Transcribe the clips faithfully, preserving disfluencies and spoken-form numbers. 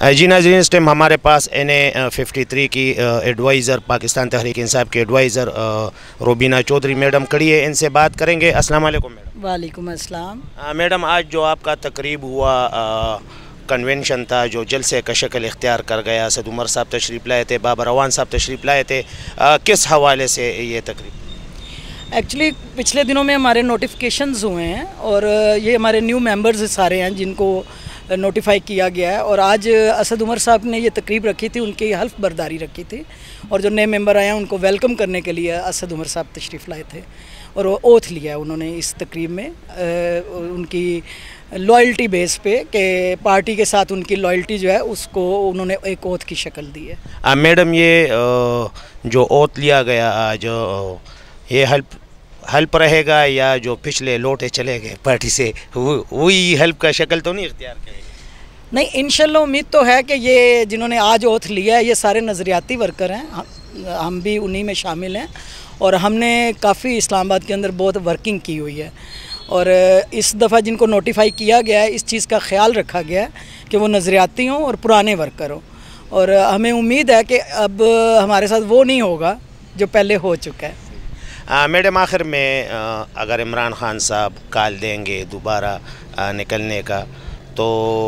जी नाज़रीन, इस टाइम हमारे पास एन ए फिफ्टी थ्री की एडवाइज़र, पाकिस्तान तहरीक इंसाफ की एडवाइज़र रुबीना चौधरी मैडम खड़ी है, इनसे बात करेंगे। अस्सलाम वालेकुम मैडम। वालेकुम अस्सलाम। मैडम, आज जो आपका तकरीब हुआ, कन्वेंशन था जो जलसे का शक्ल इख्तियार कर गया, असद उमर साहब तशरीफ़ लाए थे, बाबर अवान साहब तशरीफ़ लाए थे, आ, किस हवाले से ये तकरीब? एक्चुअली पिछले दिनों में हमारे नोटिफिकेशंस हुए हैं और ये हमारे न्यू मेंबर्स सारे हैं जिनको नोटिफाई किया गया है। और आज असद उमर साहब ने ये तकरीब रखी थी, उनकी हल्फ बर्दारी रखी थी और जो नए मेंबर आए हैं उनको वेलकम करने के लिए असद उमर साहब तशरीफ़ लाए थे और वो ओथ लिया उन्होंने इस तकरीब में, आ, उनकी लॉयल्टी बेस पे कि पार्टी के साथ उनकी लॉयल्टी जो है उसको उन्होंने एक ओथ की शक्ल दी है। मैडम, ये जो ओथ लिया गया आज, ये हेल्प हेल्प रहेगा या जो पिछले लौटे चले गए पार्टी से वही हेल्प का शक्ल तो नहीं इख्तियार करेगा? नहीं, इंशाल्लाह उम्मीद तो है कि ये जिन्होंने आज ओथ लिया है ये सारे नज़रियाती वर्कर हैं, हम भी उन्हीं में शामिल हैं और हमने काफ़ी इस्लामाबाद के अंदर बहुत वर्किंग की हुई है और इस दफ़ा जिनको नोटिफाई किया गया है इस चीज़ का ख्याल रखा गया है कि वो नज़रियाती हों और पुराने वर्कर हों और हमें उम्मीद है कि अब हमारे साथ वो नहीं होगा जो पहले हो चुका है। मैडम, आखिर में आ, अगर इमरान खान साहब कॉल देंगे दोबारा निकलने का तो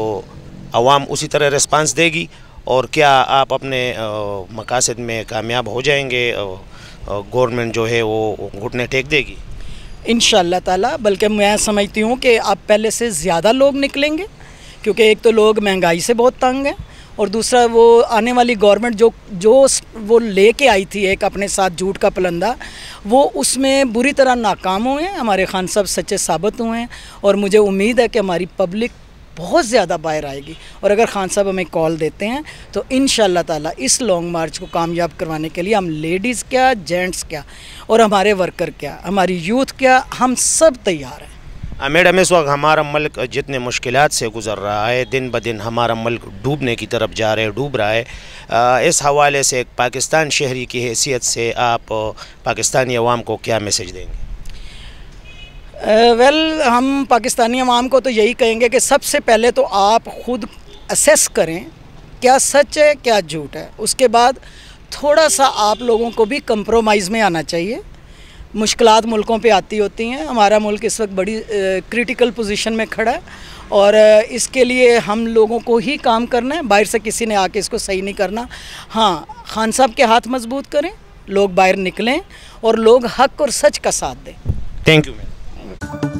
अवाम उसी तरह रिस्पांस देगी और क्या आप अपने मकासद में कामयाब हो जाएंगे? गवर्नमेंट जो है वो घुटने टेक देगी इंशाअल्लाह ताला, बल्कि मैं समझती हूँ कि अब पहले से ज़्यादा लोग निकलेंगे क्योंकि एक तो लोग महंगाई से बहुत तंग हैं और दूसरा वो आने वाली गवर्नमेंट जो जो वो लेके आई थी एक अपने साथ झूठ का पलंदा, वो उसमें बुरी तरह नाकाम हुए हैं। हमारे खान साहब सच्चे साबित हुए हैं और मुझे उम्मीद है कि हमारी पब्लिक बहुत ज़्यादा बाहर आएगी और अगर खान साहब हमें कॉल देते हैं तो इंशाअल्लाह ताला इस लॉन्ग मार्च को कामयाब करवाने के लिए हम लेडीज़ क्या, जेंट्स क्या और हमारे वर्कर क्या, हमारी यूथ क्या, हम सब तैयार हैं। मैडम, इस वक्त हमारा मुल्क जितने मुश्किलात से गुज़र रहा है, दिन ब दिन हमारा मुल्क डूबने की तरफ जा रहा है, डूब रहा है। इस हवाले से एक पाकिस्तान शहरी की हैसियत से आप पाकिस्तानी अवाम को क्या मैसेज देंगे? वेल uh, well, हम पाकिस्तानी अवाम को तो यही कहेंगे कि सबसे पहले तो आप ख़ुद असेस करें क्या सच है क्या झूठ है, उसके बाद थोड़ा सा आप लोगों को भी कंप्रोमाइज़ में आना चाहिए। मुश्किलात मुल्कों पे आती होती हैं, हमारा मुल्क इस वक्त बड़ी क्रिटिकल पोजीशन में खड़ा है और इसके लिए हम लोगों को ही काम करना है, बाहर से किसी ने आके इसको सही नहीं करना। हाँ, खान साहब के हाथ मजबूत करें, लोग बाहर निकलें और लोग हक और सच का साथ दें। Thank you ma'am.